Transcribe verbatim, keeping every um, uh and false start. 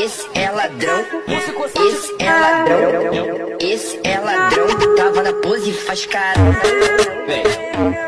esse é ladrão, esse é ladrão, esse é ladrão, tava na pose e faz carão. Vem.